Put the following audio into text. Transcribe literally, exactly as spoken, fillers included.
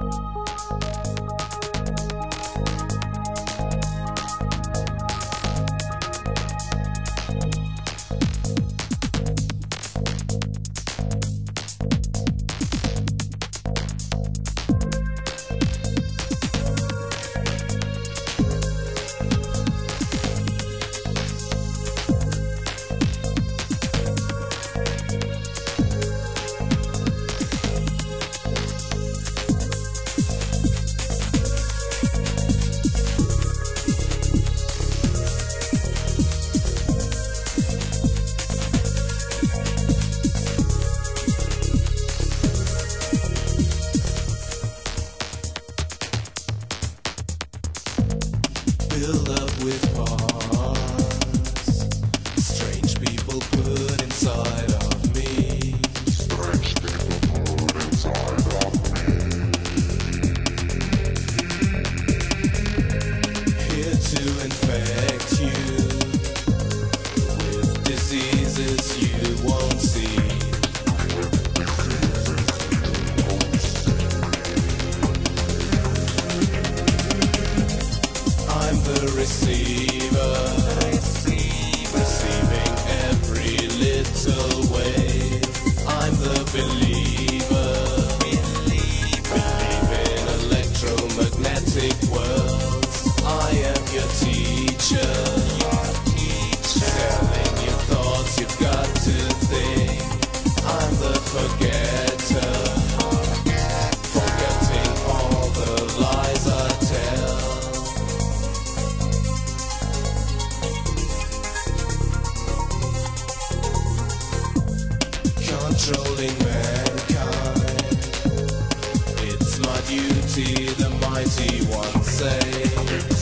Filled up with parts, strange people put inside of me. Strange people put inside of me. Here to infect you with diseases you won't see. I'm the receiver, receiver, receiving every little wave. I'm the believer, believer, believe in electromagnetic worlds. I am your teacher, your teacher, telling you thoughts you've got to think. I'm the forgetter, forgetting all the lies I tell. Controlling mankind, it's my duty, the mighty one say.